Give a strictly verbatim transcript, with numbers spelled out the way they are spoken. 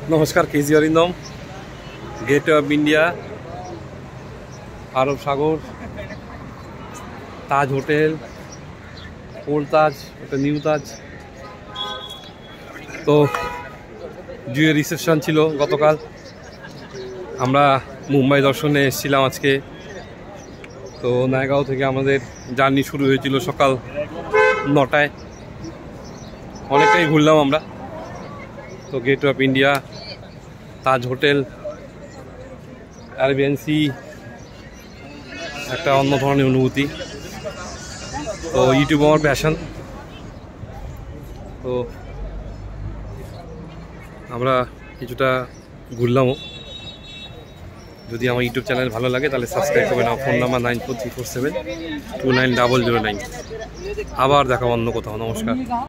নমস্কার, KG Arindam, Gateway of India, আরব সাগর, তাজ হোটেল, ওল্ড তাজ, ওটা নিউ তাজ। তো জুয়ের রিসেপশন ছিল গতকাল। আমরা মুম্বাই দর্শনে এসেছিলাম আজকে। তো নায়গাঁও থেকে আমাদের জার্নি শুরু হয়েছিল সকাল নটায়। অনেকটাই ঘুরলাম আমরা। তো Gateway of India, Taj hotel, Arabian sea, একটা অন্য ধরনের অনুভূতি। তো ইউটিউব আমার প্যাশন। তো আমরা কিছুটা ঘুরলামও। যদি আমার ইউটিউব চ্যানেল ভালো লাগে তাহলে সাবস্ক্রাইব করবেন। আমার phone number nine four three four seven two nine double zero nine. আবার দেখা অন্য কোথাও। নমস্কার।